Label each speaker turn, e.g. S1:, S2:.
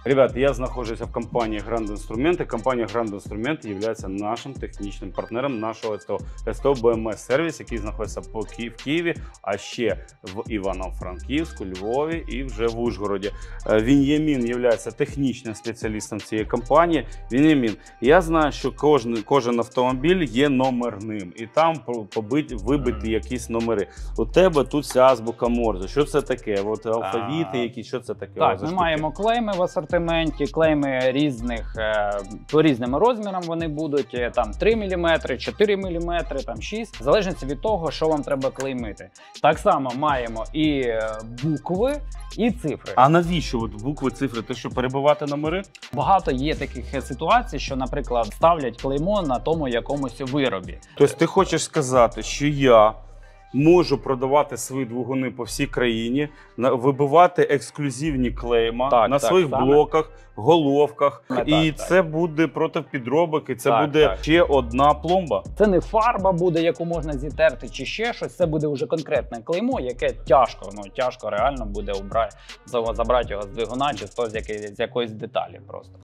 S1: Ребят, я знаходжуся в компанії Grand Instrument. Компанія Grand Instrument є нашим технічним партнером нашого СТО BMS сервіс, який знаходиться в Києві, а ще в Івано-Франківську, Львові і вже в Ужгороді. Він'ямін є технічним спеціалістом цієї компанії. Він'ямін, я знаю, що кожен автомобіль є номерним, і там вибиті якісь номери. У тебе тут вся азбука Морзе. Що це таке? От алфавіти якісь, що це таке?
S2: Так, ми маємо клейми в асортименті, клейми різних, по різним розмірам вони будуть, там 3 мм, 4 мм, там 6, в залежності від того, що вам треба клеймити. Так само маємо і букви, і цифри.
S1: А навіщо от букви, цифри? Те, що перебивати номери?
S2: Багато є таких ситуацій, що, наприклад, ставлять клеймо на тому якомусь виробі.
S1: Тобто ти хочеш сказати, що я можу продавати свої двигуни по всій країні, вибивати ексклюзивні клейма на своїх блоках, головках, і це буде проти підробок, і це буде ще одна пломба.
S2: Це не фарба буде, яку можна зітерти, чи ще щось, це буде вже конкретне клеймо, яке тяжко реально буде забрати його з двигуна чи з якоїсь деталі просто.